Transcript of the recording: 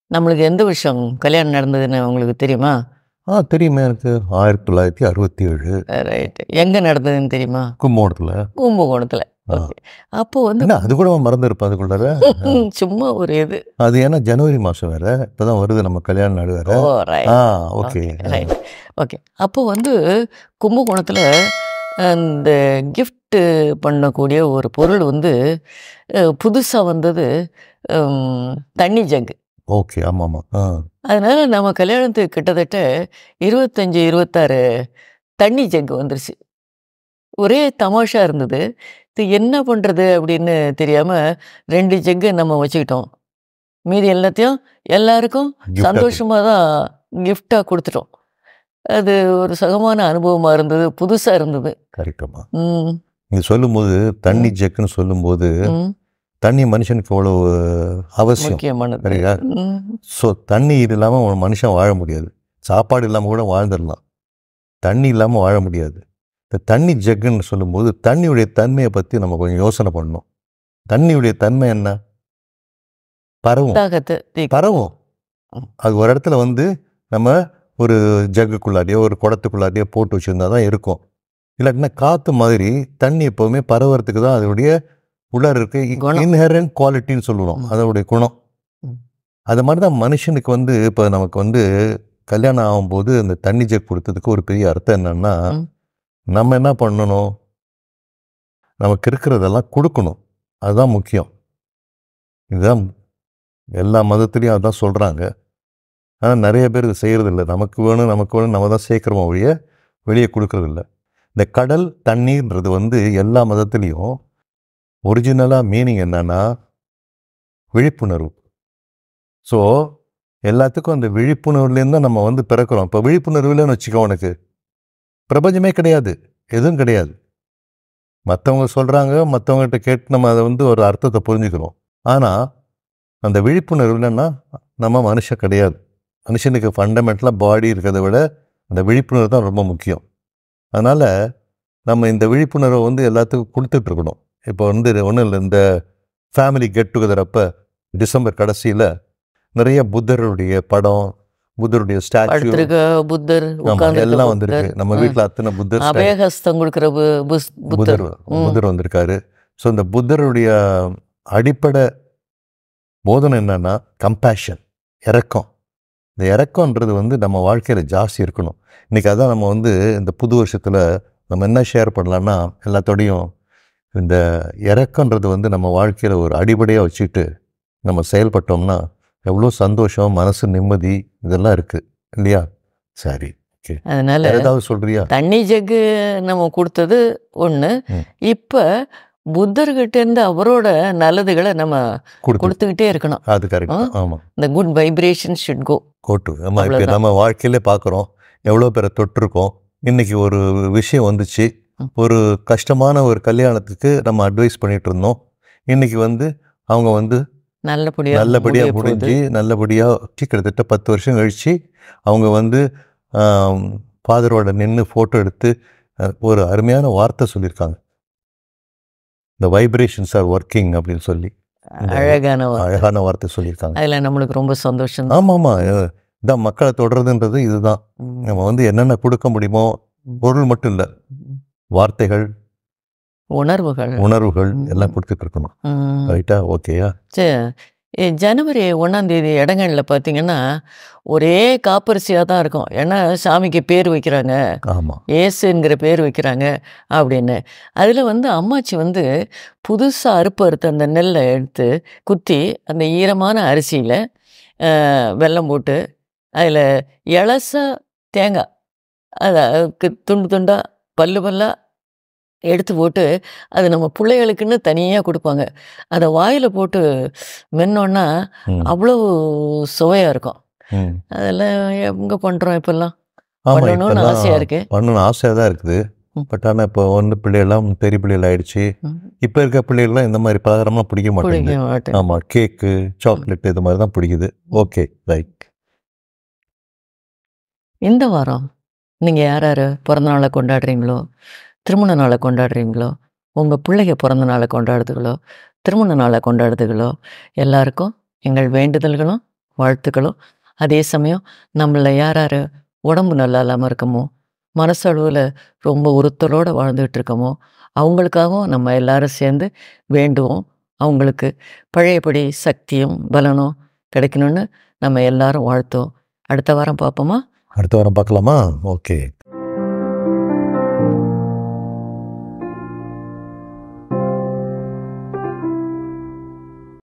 நம்மளுக்கு எந்த வருஷம் கல்யாணம் நடந்ததுன்னு உங்களுக்கு தெரியுமா? தெரியுமே எனக்கு. 1967 ரைட். எங்க நடந்ததுன்னு தெரியுமா? கும்போணத்துல. கும்பகோணத்துல. ஆ. ஓகே. அப்போ வந்து என்ன அது கூட மறந்துருப்பேன் அதுக்குள்ளார. சும்மா ஒரு இது. அது ஏன்னா ஜனவரி மாதம் வேற. இப்போதான் வருது நம்ம கல்யாண நாள் வேற. Oh right. Okay. Right. Okay. அப்போ வந்து கும்பகோணத்துல இந்த கிஃப்ட் பண்ணக்கூடிய ஒரு பொருள் வந்து புதுசா வந்தது. தண்ணி ஜக்கு. ஓகே. ஆமாம். அதனால நம்ம கல்யாணத்துக்கு கிட்டத்தட்ட 25, 26 தண்ணி ஜக்கு வந்துருச்சு. ஒரே தமாஷா இருந்தது. இது என்ன பண்ணுறது அப்படின்னு தெரியாமல் 2 ஜக்கு நம்ம வச்சுக்கிட்டோம். மீதி எல்லாத்தையும் எல்லாருக்கும் சந்தோஷமாக தான் கிஃப்டாக கொடுத்துட்டோம். அது ஒரு சுகமான அனுபவமாக இருந்தது, புதுசாக இருந்தது. கரெக்டம்மா. நீங்கள் சொல்லும்போது தண்ணி ஜக்குன்னு சொல்லும்போது தண்ணி மனுஷனுக்கு எவ்வளோ அவசியம், முக்கியமானது. சரியா? ஸோ தண்ணி இது இல்லாமல் ஒரு மனுஷன் வாழ முடியாது. சாப்பாடு இல்லாமல் கூட வாழ்ந்துடலாம், தண்ணி இல்லாமல் வாழ முடியாது. இந்த தண்ணி ஜக்குன்னு சொல்லும்போது தண்ணியுடைய தன்மையை பற்றி நம்ம கொஞ்சம் யோசனை பண்ணணும். தண்ணியுடைய தன்மை என்ன? பரவும். அது ஒரு இடத்துல வந்து நம்ம ஒரு ஜக்குக்குள்ளாடியோ ஒரு குடத்துக்குள்ளாடியோ போட்டு வச்சுருந்தா தான் இருக்கும். இல்லாட்டினா காற்று மாதிரி தண்ணி எப்போவுமே பரவறதுக்கு தான் அதனுடைய உள்ளார இருக்கு இன்ஹெரண்ட் குவாலிட்டின்னு சொல்லுவோம், அதோடைய குணம். அது மாதிரி தான் மனுஷனுக்கு வந்து இப்போ நமக்கு வந்து கல்யாணம் ஆகும்போது அந்த தண்ணி ஜக் கொடுத்ததுக்கு ஒரு பெரிய அர்த்தம் என்னன்னா, நம்ம என்ன பண்ணணும், நமக்கு இருக்கிறதெல்லாம் கொடுக்கணும். அதுதான் முக்கியம். இதுதான் எல்லா மதத்துலேயும் அதுதான் சொல்கிறாங்க. ஆனால் நிறைய பேர் இது செய்கிறதில்ல. நமக்கு வேணும் நம்ம தான் சேர்க்குறோம் ஒழிய வெளியே கொடுக்கறதில்ல. இந்த கடல் தண்ணீர்ன்றது வந்து எல்லா மதத்துலேயும் ஒரிஜினலாக மீனிங் என்னன்னா விழிப்புணர்வு. ஸோ எல்லாத்துக்கும் அந்த விழிப்புணர்வுலேருந்து தான் நம்ம வந்து பிறக்கிறோம். இப்போ விழிப்புணர்வு இல்லைன்னு வச்சுக்கோ, உனக்கு பிரபஞ்சமே கிடையாது, எதுவும் கிடையாது. மற்றவங்க சொல்கிறாங்க, மற்றவங்ககிட்ட கேட்டு நம்ம அதை வந்து ஒரு அர்த்தத்தை புரிஞ்சுக்கிறோம். ஆனால் அந்த விழிப்புணர்வு இல்லைன்னா நம்ம மனுஷன் கிடையாது. மனுஷனுக்கு ஃபண்டமெண்டலாக பாடி இருக்கிறத விட அந்த விழிப்புணர்வு தான் ரொம்ப முக்கியம். அதனால் நம்ம இந்த விழிப்புணர்வை வந்து எல்லாத்துக்கும் கொடுத்துட்ருக்கணும். இப்போ வந்து ஒன்றும் இல்லை, இந்த ஃபேமிலி கெட் டுகெதர் அப்போ டிசம்பர் கடைசியில் நிறைய புத்தருடைய படம், புத்தருடைய ஸ்டாச்சு, புத்தர் எல்லாம் வந்திருக்கு. நம்ம வீட்டில் அத்தனை புத்தர் அபயஹஸ்தம் கொடுக்குற புத்தர் வந்திருக்காரு. ஸோ இந்த புத்தருடைய அடிப்படை போதனை என்னன்னா கம்பேஷன், இரக்கம். இந்த இரக்கன்றது வந்து நம்ம வாழ்க்கையில் ஜாஸ்தி இருக்கணும். இன்றைக்கி அதான் நம்ம வந்து இந்த புது வருஷத்தில் நம்ம என்ன ஷேர் பண்ணலான்னா, எல்லாத்தோடையும் இந்த இரக்கன்றது வந்து நம்ம வாழ்க்கையில் ஒரு அடிப்படையாக வச்சுட்டு நம்ம செயல்பட்டோம்னா எவ்வளோ சந்தோஷம், மனசு நிம்மதி இதெல்லாம் இருக்குது இல்லையா? சரி, ஓகே. அதனால ஏதாவது சொல்கிறியா? தண்ணி ஜக்கு நம்ம கொடுத்தது ஒன்று. இப்போ புத்தர்கிட்ட இருந்து அவரோட நல்லதுகளை நம்ம கொடுத்துக்கிட்டே இருக்கணும். அது கரெக்ட். ஆமாம். இந்த குட் வைப்ரேஷன் ஷுட் கோ. நம்ம இப்போ நம்ம வாழ்க்கையிலே பார்க்குறோம், எவ்வளோ பேரை தொட்டிருக்கோம். இன்றைக்கி ஒரு விஷயம் வந்துச்சு, ஒரு கஷ்டமான ஒரு கல்யாணத்துக்கு நம்ம அட்வைஸ் பண்ணிகிட்டு இருந்தோம். இன்றைக்கி வந்து அவங்க வந்து நல்லபடியாக முடிஞ்சு நல்லபடியாக கிட்டத்தட்ட 10 வருஷம் கழித்து அவங்க வந்து ஃபாதரோட நின்று ஃபோட்டோ எடுத்து ஒரு அருமையான வார்த்தை சொல்லியிருக்காங்க. இந்த வைப்ரேஷன்ஸ் ஆர் ஒர்க்கிங் அப்படின்னு சொல்லி அழகான வார்த்தை சொல்லியிருக்காங்க. அதில் நம்மளுக்கு ரொம்ப சந்தோஷம். ஆமாம். இதான் மக்களை தொடர்றதுன்றது இதுதான். நம்ம வந்து என்னென்ன கொடுக்க முடியுமோ, பொருள் மட்டும் இல்லை, வார்த்தைகள், உணர்வுகள் எல்லாம் கொடுத்துட்டு இருக்கணும். ரைட்டா? ஓகேயா? சரி. ஜனவரி 1ஆம் தேதி இடங்களில் பார்த்தீங்கன்னா ஒரே காப்பரிசியாக தான் இருக்கும். ஏன்னா சாமிக்கு பேர் வைக்கிறாங்க, ஆமாம், ஏசுங்கிற பேர் வைக்கிறாங்க அப்படின்னு. அதில் வந்து அம்மாச்சி வந்து புதுசாக அறுத்த அந்த நெல்லை எடுத்து குத்தி அந்த ஈரமான அரிசியில் வெல்லம் போட்டு அதில் இலசா தேங்காய் அதை துண்டு துண்டாக பல்லாக எடுத்து போட்டு அது நம்ம பிள்ளைகளுக்குன்னு தனியாக கொடுப்பாங்க. அதை வாயில் போட்டு மென்னோன்னா அவ்வளோ சுவையாக இருக்கும். அதெல்லாம் எங்கே பண்ணுறோம் இப்போல்லாம்? பண்ணணும்னு ஆசையாக இருக்குது. பண்ணணும்னு ஆசையாக தான் இருக்குது. பட் ஆனால் இப்போ வந்து பிள்ளைகள்லாம் பெரிய பிள்ளைகள் ஆகிடுச்சு. இப்போ இருக்க பிள்ளைகள்லாம் இந்த மாதிரி பலகாரம்லாம் பிடிக்க மாட்டேங்குது. ஆமாம், கேக்கு, சாக்லேட் இது மாதிரி தான் பிடிக்குது. Okay, right. இந்த வாரம் நீங்கள் யார் யார் பிறந்த நாளை கொண்டாடுறீங்களோ, திருமண நாளை கொண்டாடுறீங்களோ, உங்கள் பிள்ளைங்க பிறந்த நாளை கொண்டாடுறதுகளோ, திருமண நாளை கொண்டாடுறதுகளோ, எல்லாருக்கும் எங்கள் வேண்டுதல்களும் வாழ்த்துக்களும். அதே சமயம் நம்மள யார் யார் உடம்பு நல்லா இல்லாமல் இருக்கமோ, மனசளவில் ரொம்ப உறுத்தலோடு வாழ்ந்துகிட்டு இருக்கமோ, அவங்களுக்காகவும் நம்ம எல்லாரும் சேர்ந்து வேண்டுவோம். அவங்களுக்கு பழையபடி சக்தியும் பலனும் கிடைக்கணும்னு நம்ம எல்லாரும் வாழ்த்துவோம். அடுத்த வாரம் பார்ப்போமா? அடுத்த வாரம் பார்க்கலாமா? ஓகே.